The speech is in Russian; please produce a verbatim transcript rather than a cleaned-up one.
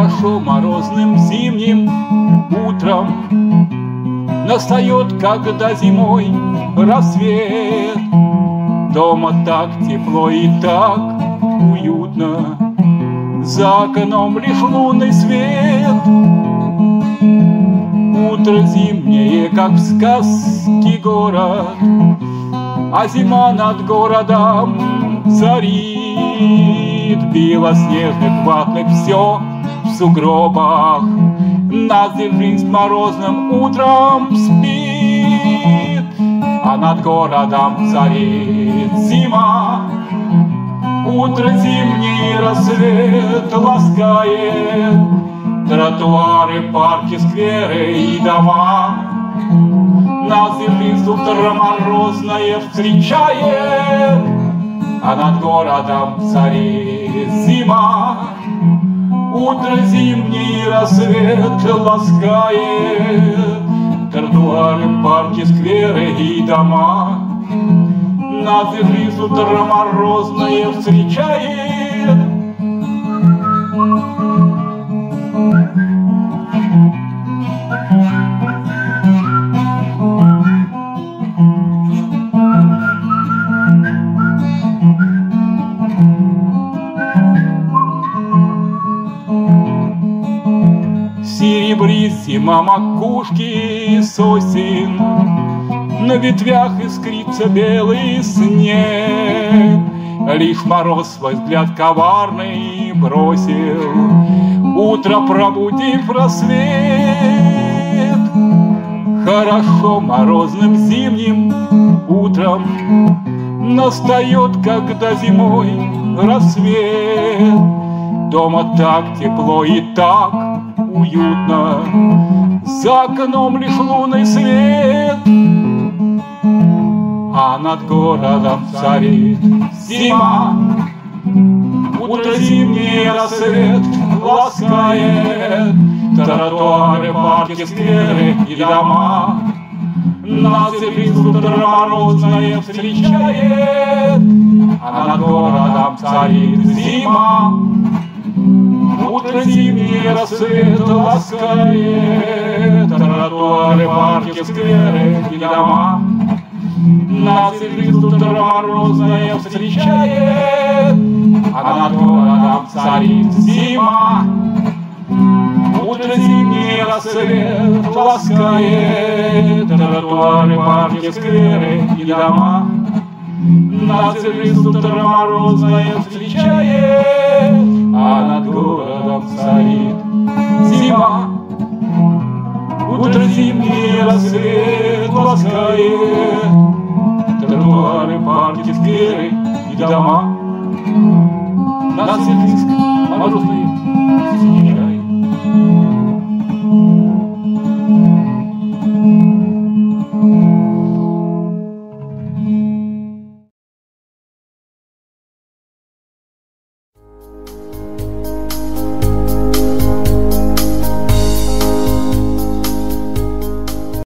Хорошо морозным зимним утром настает, когда зимой рассвет. Дома так тепло и так уютно, за окном лишь лунный свет. Утро зимнее, как в сказке город, а зима над городом царит. Белоснежных ватных все в сугробах, нас жизнь морозным утром спит, а над городом царит зима. Утро зимний рассвет ласкает тротуары, парки, скверы и дома. Нас жизнь утро морозное встречает, а над городом царит зима. Утро зимний рассвет ласкает тротуары, парки, скверы и дома. Нас жизнь утро морозное встречает. Серебрит зима макушки сосен, на ветвях искрится белый снег. Лишь мороз свой взгляд коварный бросил, утро пробудив рассвет. Хорошо морозным зимним утром настает, когда зимой рассвет. Дома так тепло и так уютно, за окном лишь лунный свет, а над городом царит зима. Утро зимний рассвет ласкает тротуары, парки, скверы и дома. Нас жизнь утро морозное встречает, а над городом царит зима. Утро зимний рассвет ласкает тротуары, парки, скверы и дома. Нас жизнь утро морозное встречает, а над городом царит зима. Утро зимний рассвет ласкает тротуары, парки, скверы и дома. Нас жизнь утро морозное встречает, а над городом царит зима. Утро зимний рассвет ласкает тротуары, парки, скверы и дома. Нас жизнь морозное встречает.